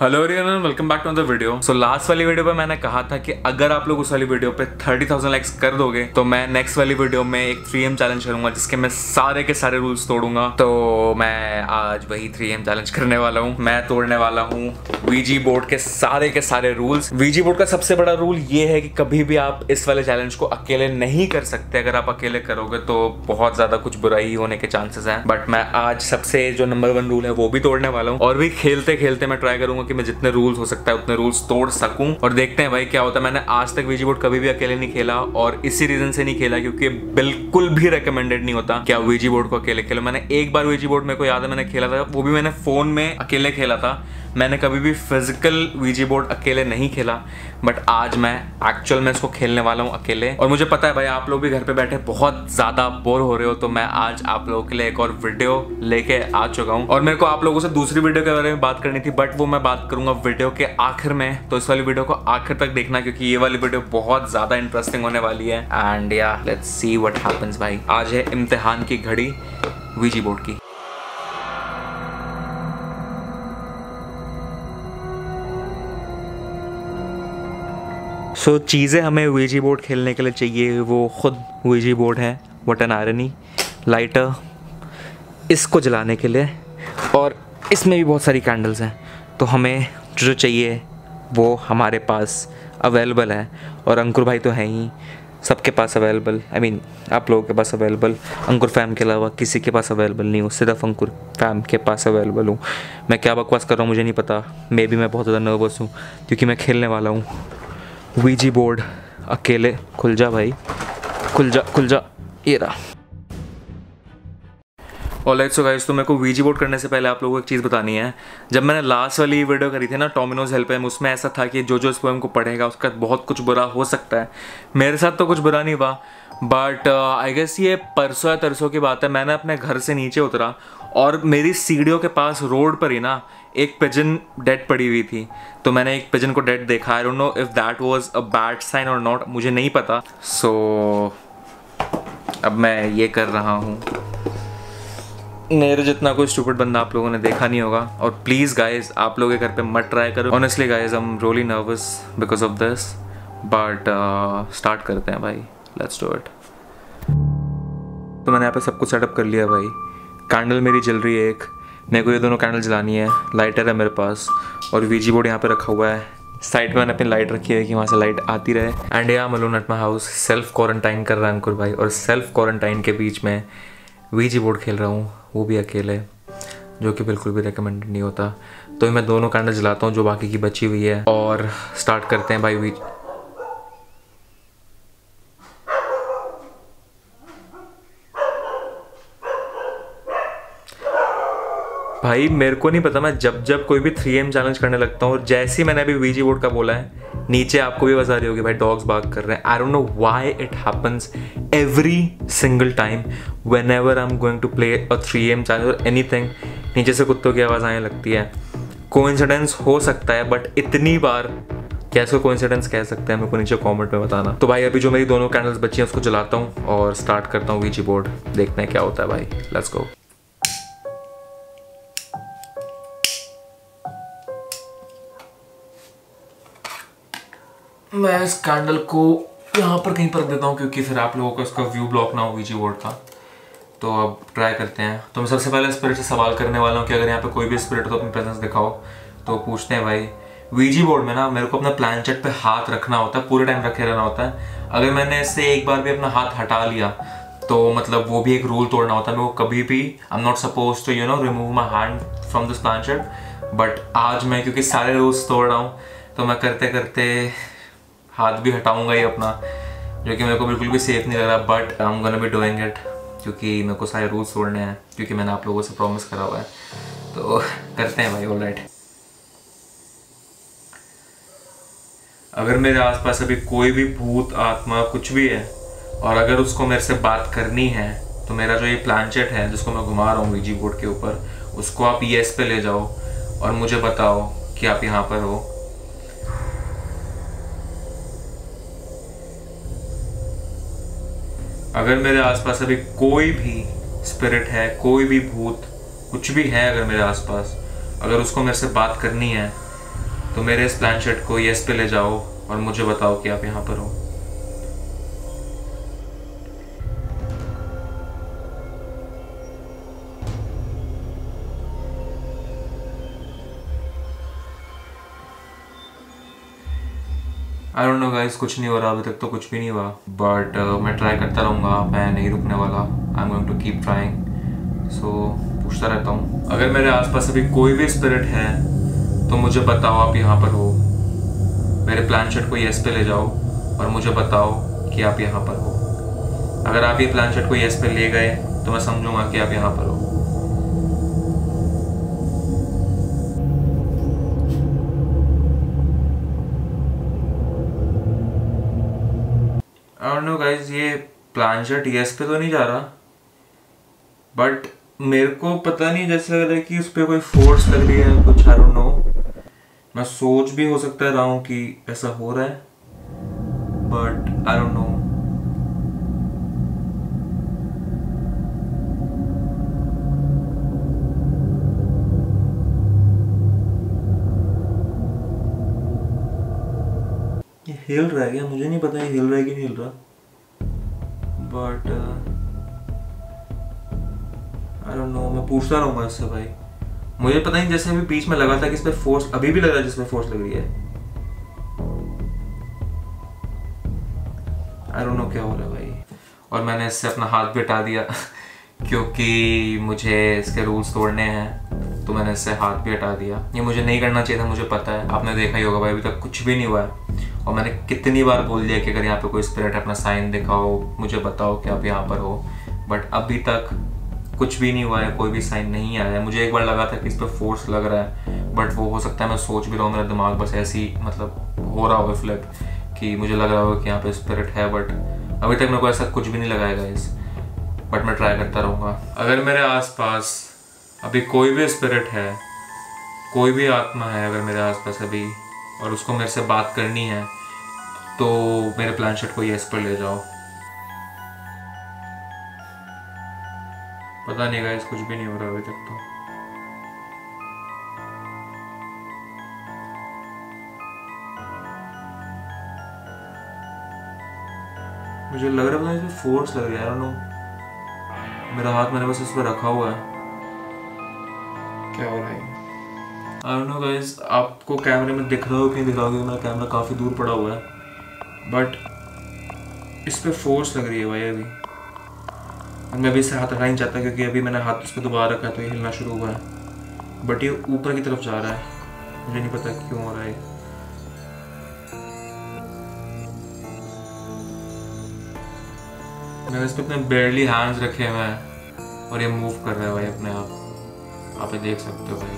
Hello everyone, welcome back to the video. So last वाली video पे मैंने कहा था कि अगर आप लोग उस वाली वीडियो पे 30,000 लाइक्स कर दोगे तो मैं नेक्स्ट वाली वीडियो में एक 3M चैलेंज करूंगा जिसके मैं सारे के सारे रूल्स तोड़ूंगा। तो मैं आज वही 3M चैलेंज करने वाला हूँ। मैं तोड़ने वाला हूँ वीजी बोर्ड के सारे रूल्स। वीजी बोर्ड का सबसे बड़ा रूल ये है कि कभी भी आप इस वाले चैलेंज को अकेले नहीं कर सकते। अगर आप अकेले करोगे तो बहुत ज्यादा कुछ बुराई होने के चांसेस हैं। बट मैं आज सबसे जो नंबर 1 रूल है वो भी तोड़ने वाला हूँ और भी खेलते खेलते मैं ट्राई करूंगा कि मैं जितने रूल्स हो सकता है उतने रूल्स तोड़ सकूं और देखते हैं भाई क्या होता है। मैंने आज तक वीजी बोर्ड कभी भी अकेले नहीं खेला और इसी रीजन से नहीं खेला क्योंकि बिल्कुल भी रेकमेंडेड नहीं होता कि आप वीजी बोर्ड को अकेले खेलो। मैंने एक बार वीजी बोर्ड मेरे को याद है मैंने खेला था, वो भी मैंने फोन में अकेले खेला था। मैंने कभी भी फिजिकल वीजी बोर्ड अकेले नहीं खेला, बट आज मैं एक्चुअल में इसको खेलने वाला हूँ अकेले। और मुझे पता है भाई आप लोग भी घर पे बैठे बहुत ज्यादा बोर हो रहे हो, तो मैं आज आप लोगों के लिए एक और वीडियो लेके आ चुका हूँ। और मेरे को आप लोगों से दूसरी वीडियो के बारे में बात करनी थी, बट वो मैं बात करूंगा वीडियो के आखिर में। तो इस वाली वीडियो को आखिर तक देखना क्योंकि ये वाली वीडियो बहुत ज्यादा इंटरेस्टिंग होने वाली है। एंड या लेट्स सी व्हाट हैपेंस भाई। आज है इम्तिहान की घड़ी वीजी बोर्ड की। सो चीज़ें हमें वीजी बोर्ड खेलने के लिए चाहिए वो खुद वीजी बोर्ड है। What an irony. लाइटर इसको जलाने के लिए, और इसमें भी बहुत सारी कैंडल्स हैं। तो हमें जो चाहिए वो हमारे पास अवेलेबल है, और अंकुर भाई तो हैं ही, सबके पास अवेलेबल। आई मीन आप लोगों के पास अवेलेबल। अंकुर फैम के अलावा किसी के पास अवेलेबल नहीं हूँ, सिर्फ अंकुर फैम के पास अवेलेबल हूँ। मैं क्या बकवास कर रहा हूँ मुझे नहीं पता। मे बी मैं बहुत ज़्यादा नर्वस हूँ क्योंकि मैं खेलने वाला हूँ वीजी बोर्ड अकेले। खुल जा भाई, खुल जा, ये रहा। ऑलराइट सो गाइस, तो मेरे को वीजी बोर्ड करने से पहले आप लोगों को एक चीज़ बतानी है। जब मैंने लास्ट वाली वीडियो करी थी ना टोमिनोज हेल्प में, उसमें ऐसा था कि जो इस पोएम को पढ़ेगा उसका बहुत कुछ बुरा हो सकता है। मेरे साथ तो कुछ बुरा नहीं हुआ, बट आई गेस ये परसों या तरसों की बात है। मैंने अपने घर से नीचे उतरा और मेरी सीढ़ियों के पास रोड पर ही ना एक पिजन डेड पड़ी हुई थी। तो मैंने एक पिजन को डेड देखा। I don't know if that was a bad sign और नॉट, मुझे नहीं पता। सो अब मैं ये कर रहा हूँ। मेरे जितना कोई स्टूपिड बंदा आप लोगों ने देखा नहीं होगा। और प्लीज़ गाइज आप लोग घर पे मत ट्राई करो। Honestly guys I am really nervous because of this, but start करते हैं भाई। Let's do it. तो मैंने यहाँ पे सब कुछ सेटअप कर लिया भाई। कैंडल मेरी जल रही है एक, मेरे को ये दोनों कैंडल जलानी है। लाइटर है मेरे पास और वीजी बोर्ड यहाँ पे रखा हुआ है। साइड में मैंने अपनी लाइट रखी है कि वहाँ से लाइट आती रहे। एंड या मलून at my house self quarantine कर रहा है अंकुर भाई, और सेल्फ क्वारंटाइन के बीच में वीजी बोर्ड खेल रहा हूँ, वो भी अकेले, जो कि बिल्कुल भी रिकमेंडेड नहीं होता। तो मैं दोनों कैंडल जलाता हूँ जो बाकी की बची हुई है, और स्टार्ट करते हैं भाई। भाई मेरे को नहीं पता, मैं जब कोई भी 3M चैलेंज करने लगता हूँ, और जैसे ही मैंने अभी वीजी बोर्ड का बोला है नीचे आपको भी आवाज़ आ रही होगी भाई, डॉग्स बार्क कर रहे हैं। I don't know why it happens every single time whenever I am going to play a 3M challenge और एनीथिंग। नीचे से कुत्तों की आवाज़ आने लगती है। कोइंसिडेंस हो सकता है, बट इतनी बार क्या इसको कोइंसिडेंस कह सकते हैं, मेरे को नीचे कमेंट में बताना। तो भाई अभी जो मेरी दोनों कैंडल्स बची हैं उसको जलाता हूँ और स्टार्ट करता हूँ वीजी बोर्ड। देखते हैं क्या होता है भाई। Let's go. मैं इस कैंडल को यहाँ पर कहीं पर रख देता हूँ क्योंकि फिर आप लोगों का उसका व्यू ब्लॉक ना हो वीजी बोर्ड का। तो अब ट्राई करते हैं। तो मैं सबसे पहले स्पिरिट से सवाल करने वाला हूँ कि अगर यहाँ पे कोई भी स्पिरिट हो तो अपनी प्रेजेंस दिखाओ। तो पूछते हैं भाई। वीजी बोर्ड में ना मेरे को अपना प्लानचेट पे हाथ रखना होता है, पूरे टाइम रखे रहना होता है। अगर मैंने इससे एक बार भी अपना हाथ हटा लिया तो मतलब वो भी एक रूल तोड़ना होता है। मेरे को कभी भी I am not suppose to remove my hand from this planchette. But आज मैं क्योंकि सारे रूल्स तोड़ रहा हूँ तो मैं करते करते हाथ भी हटाऊंगा ही अपना, जो कि मेरे को बिल्कुल भी सेफ नहीं लग रहा। But I am gonna be doing it क्योंकि मेरे को सारे रूल्स तोड़ने हैं, क्योंकि मैंने आप लोगों से प्रॉमिस करा हुआ है। तो करते हैं भाई। ऑलराइट। अगर मेरे आसपास अभी कोई भी भूत आत्मा कुछ भी है और अगर उसको मेरे से बात करनी है तो मेरा जो ये प्लानचेट है जिसको मैं घुमा रहा हूँ वीजी बोर्ड के ऊपर, उसको आप येस पे ले जाओ और मुझे बताओ कि आप यहाँ पर हो। अगर मेरे आसपास अभी कोई भी स्पिरिट है, कोई भी भूत कुछ भी है अगर मेरे आसपास, अगर उसको मेरे से बात करनी है तो मेरे इस प्लानशेट को येस पे ले जाओ और मुझे बताओ कि आप यहाँ पर हो। आई डोंट नो गाइस, कुछ नहीं हो रहा अभी तक, तो कुछ भी नहीं हुआ, बट मैं ट्राई करता रहूँगा, मैं नहीं रुकने वाला। I am going to keep trying. So पूछता रहता हूँ। अगर मेरे आसपास अभी कोई भी स्पिरिट है तो मुझे बताओ आप यहाँ पर हो। मेरे प्लानशेट को येस पे ले जाओ और मुझे बताओ कि आप यहाँ पर हो। अगर आप ये प्लानशेट को येस पे ले गए तो मैं समझूंगा कि आप यहाँ पर हो। आई डोंट नो गाइस, ये प्लानशेट येस पे तो नहीं जा रहा, बट मेरे को पता नहीं, जैसे लग रहा है कि उस पर कोई फोर्स लग रही है कुछ। आई डोंट नो, मैं सोच भी हो सकता है रहा हूँ कि ऐसा हो रहा है, बट आई डोंट नो। ये हिल रहा है क्या? मुझे नहीं पता ये हिल रहा है कि नहीं हिल रहा, बट आई डोंट नो। मैं पूछता रहूंगा इससे भाई। मुझे पता नहीं, जैसे अभी बीच में लगा था कि इस पे फोर्स, अभी भी लग रहा है जिसमें फोर्स लग रही है। आई डोंट नो क्या हो रहा है भाई। और मैंने इससे अपना हाथ भी हटा दिया क्योंकि मुझे इसके रूल्स तोड़ने हैं, तो मैंने इससे हाथ भी हटा दिया। ये मुझे नहीं करना चाहिए था, मुझे पता है। आपने देखा ही होगा भाई, अभी तक कुछ भी नहीं हुआ है। और मैंने कितनी बार बोल दिया कि अगर यहाँ पे कोई स्पिरिट है अपना साइन दिखाओ, मुझे बताओ कि आप यहाँ पर हो, बट अभी तक कुछ भी नहीं हुआ है, कोई भी साइन नहीं आया है। मुझे एक बार लगा था कि इस पर फोर्स लग रहा है, बट वो हो सकता है मैं सोच भी रहा हूँ, मेरा दिमाग बस ऐसे ही मतलब हो रहा होगा फ्लिप कि मुझे लग रहा होगा कि यहाँ पे स्पिरिट है, बट अभी तक मेरे को ऐसा कुछ भी नहीं लगाएगा इस। बट मैं ट्राई करता रहूँगा। अगर मेरे आसपास अभी कोई भी स्पिरिट है, कोई भी आत्मा है अगर मेरे आसपास अभी, और उसको मेरे से बात करनी है, तो मेरे प्लानशेट को येस पर ले जाओ। पता नहीं गाइस, कुछ भी नहीं हो रहा अभी तक तो। मुझे लग रहा है इसमें फोर्स लग रही है। आई डोंट नो, मेरा हाथ मैंने बस इस पर रखा हुआ है। क्या हो रहा है? आई डोंट नो गाइस, आपको कैमरे में दिख रहा हो कि नहीं दिख रहा हो, क्योंकि मेरा कैमरा काफ़ी दूर पड़ा हुआ है, बट इस पर फोर्स लग रही है भाई अभी। और मैं अभी इससे हाथ हटा नहीं चाहता क्योंकि अभी मैंने हाथ उस पर दोबारा रखा है तो ये हिलना शुरू हुआ है, बट ये ऊपर की तरफ जा रहा है। मुझे नहीं पता क्यों हो रहा है। मैंने इस पर अपने बेयरली हैंड्स रखे हुए हैं और ये मूव कर रहा है भाई अपने आप। आप ये देख सकते हो भाई।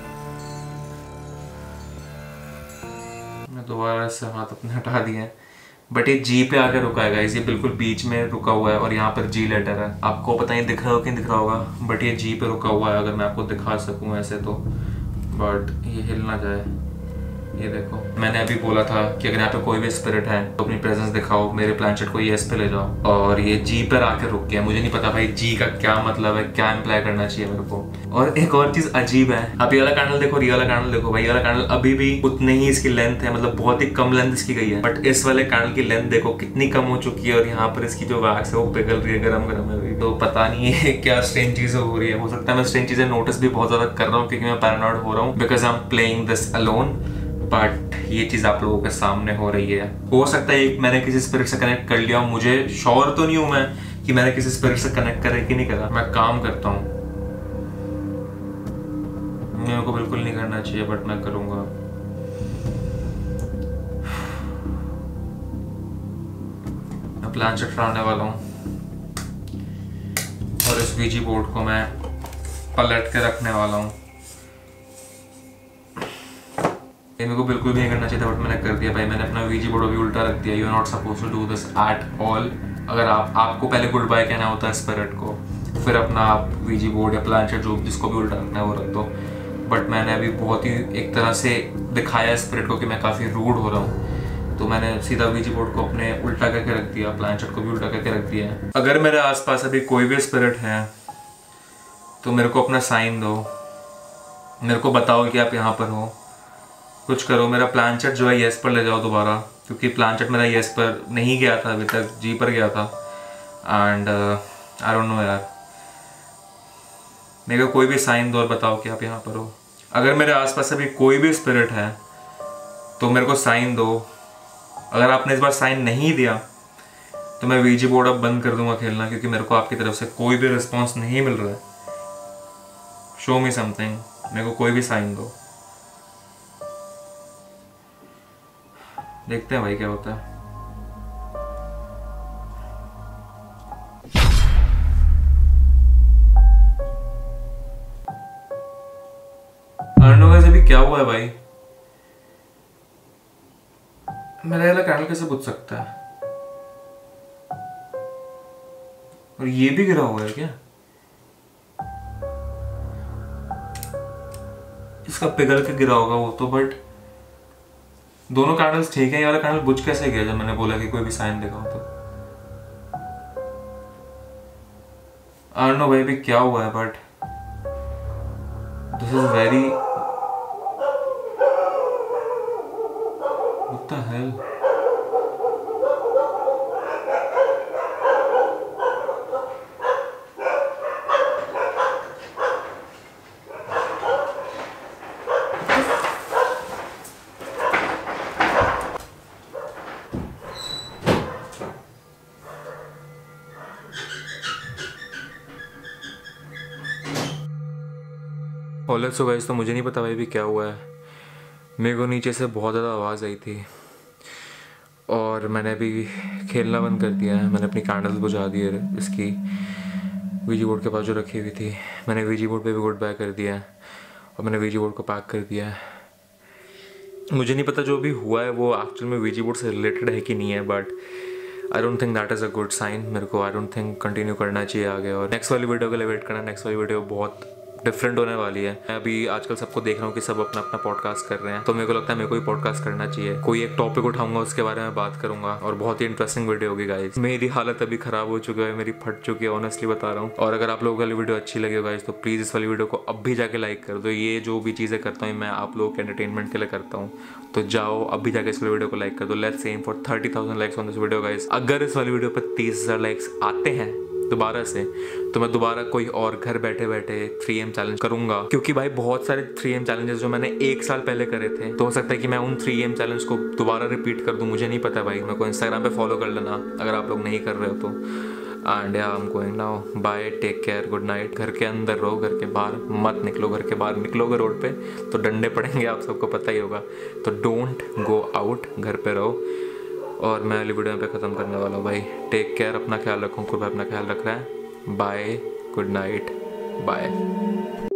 मैं दोबारा इससे हाथ अपने हटा दिए हैं, बट ये जी पे आकर रुका है गाइस। ये बिल्कुल बीच में रुका हुआ है और यहाँ पर जी लेटर है। आपको पता नहीं दिख रहा हो कि नहीं दिख रहा होगा, बट ये जी पे रुका हुआ है। अगर मैं आपको दिखा सकूँ ऐसे तो, बट ये हिल ना जाए। ये देखो, मैंने अभी बोला था कि अगर यहाँ पे कोई भी स्पिरिट है तो अपनी प्रेजेंस दिखाओ, मेरे प्लानशेट को येस पे ले जाओ, और ये जी पर आकर रुक गया। मुझे नहीं पता भाई जी का क्या मतलब है, क्या इम्प्लाई करना चाहिए मेरे को। और एक और चीज अजीब है, आप ये वाला कैंडल देखो, ये वाला कैंडल देखो भाई। ये वाला कैंडल अभी भी उतनी ही इसकी लेंथ है, मतलब बहुत ही कम लेंथ इसकी गई है, बट इस वाले कैंडल की लेंथ देखो कितनी कम हो चुकी है, और यहाँ पर इसकी जो वैक्स है वो पिघल रही है, गरम गरम है। तो पता नहीं है क्या स्ट्रेंज चीजें हो रही है। हो सकता है मैं स्ट्रेंज चीजें नोटिस भी बहुत ज्यादा कर रहा हूँ क्योंकि मैं पैरानॉइड हो रहा हूँ, because I am playing this alone, but ये चीज आप लोगों के सामने हो रही है। हो सकता है मैंने किसी स्पिरिट से कनेक्ट कर लिया, मुझे श्योर तो नहीं हूं मैं कि मैंने किसी स्पिरिट से कनेक्ट करे कि नहीं करा। मैं काम करता हूं, मेरे को बिल्कुल नहीं करना चाहिए, बट मैं करूंगा। मैं प्लानशेट हटाने वाला हूं और इस वीजी बोर्ड को मैं पलट के रखने वाला हूं। मेरे को बिल्कुल भी नहीं करना चाहिए था, बट मैंने कर दिया भाई। मैंने अपना वीजी बोर्ड भी उल्टा रख दिया। You are not suppose to do this at all. अगर आपको पहले गुड बाय कहना होता है स्पिरिट को, फिर अपना आप वीजी बोर्ड या प्लानशेट जो जिसको भी उल्टा रखना है वो रख दो। बट मैंने अभी बहुत ही एक तरह से दिखाया स्पिरिट को कि मैं काफ़ी रूड हो रहा हूँ, तो मैंने सीधा वीजी बोर्ड को अपने उल्टा करके रख दिया, प्लानशेट को भी उल्टा करके रख दिया है। अगर मेरे आसपास अभी कोई भी स्पिरिट है तो मेरे को अपना साइन दो, मेरे को बताओ कि आप यहाँ पर हो। कुछ करो, मेरा प्लानचेट जो है येस पर ले जाओ दोबारा, क्योंकि प्लानचेट मेरा येस पर नहीं गया था अभी तक, जी पर गया था। एंड आई डोंट नो यार, मेरे को कोई भी साइन दो और बताओ कि आप यहाँ पर हो। अगर मेरे आसपास अभी कोई भी स्पिरिट है तो मेरे को साइन दो। अगर आपने इस बार साइन नहीं दिया तो मैं वीजी बोर्ड अब बंद कर दूंगा खेलना, क्योंकि मेरे को आपकी तरफ से कोई भी रिस्पॉन्स नहीं मिल रहा है। शो मी समथिंग, मेरे को कोई भी साइन दो। देखते हैं भाई क्या होता है। अर्णव से भी क्या हुआ है भाई? मेरा वाला कैंडल कैसे बुझ सकता है? और ये भी गिरा हुआ है क्या? इसका पिघल के गिरा होगा वो तो, बट दोनों कैंडल्स ठीक है। ये वाला कैंडल बुझ कैसे गया जब मैंने बोला कि कोई भी साइन दिखाओ तो? अर्णव भाई भी क्या हुआ है, but this is very, what the hell? Already so guys, तो मुझे नहीं पता भाई भी क्या हुआ है। मेरे को नीचे से बहुत ज़्यादा आवाज़ आई थी और मैंने अभी खेलना बंद कर दिया है। मैंने अपनी कैंडल्स बुझा दी है इसकी वीजी बोर्ड के पास जो रखी हुई थी। मैंने वीजी बोर्ड पे भी गुड बाय कर दिया है और मैंने वीजी बोर्ड को पैक कर दिया है। मुझे नहीं पता जो भी हुआ है वो एक्चुअल में वीजी बोर्ड से रिलेटेड है कि नहीं है, but I don't think that is a good sign. मेरे को आई डोंट थिंक कंटिन्यू करना चाहिए आगे। और नेक्स्ट वाली वीडियो के लिए वेट करना। नेक्स्ट वाली वीडियो बहुत डिफरेंट होने वाली है। मैं अभी आजकल सबको देख रहा हूँ कि सब अपना अपना पॉडकास्ट कर रहे हैं, तो मेरे को लगता है मेरे को भी पॉडकास्ट करना चाहिए। कोई एक टॉपिक उठाऊंगा, उसके बारे में बात करूंगा और बहुत ही इंटरेस्टिंग वीडियो होगी गाइस। मेरी हालत अभी खराब हो चुकी है, मेरी फट चुकी है, ऑनेस्टली बता रहा हूँ। और अगर आप लोगों को वाली वीडियो अच्छी लगी हो गाइस तो प्लीज़ इस वाली वीडियो को अब भी जाके लाइक कर दो। ये जो भी चीज़ें करता हूँ मैं आप लोगों के एंटरटेनमेंट के लिए करता हूँ, तो जाओ अभी जाके इस वाली वीडियो को लाइक कर दो। Let's aim for 30,000 likes on this video guys. अगर इस वाली वीडियो पर 30,000 लाइक्स आते हैं दोबारा से, तो मैं दोबारा कोई और घर बैठे बैठे 3M चैलेंज करूंगा, क्योंकि भाई बहुत सारे 3M चैलेंजेस जो मैंने 1 साल पहले करे थे, तो हो सकता है कि मैं उन 3M चैलेंज को दोबारा रिपीट कर दूं। मुझे नहीं पता भाई, मेरे को इंस्टाग्राम पे फॉलो कर लेना अगर आप लोग नहीं कर रहे हो तो। And I am going now, bye, take care, good night. घर के अंदर रहो, घर के बाहर मत निकलो। घर के बाहर निकलोगे रोड पे तो डंडे पड़ेंगे, आप सबको पता ही होगा। तो डोंट गो आउट, घर पे रहो। और मैं अगली वीडियो पे ख़त्म करने वाला हूँ भाई। टेक केयर, अपना ख्याल रखो, खुद अपना ख्याल रख रहा है। Bye, good night, bye.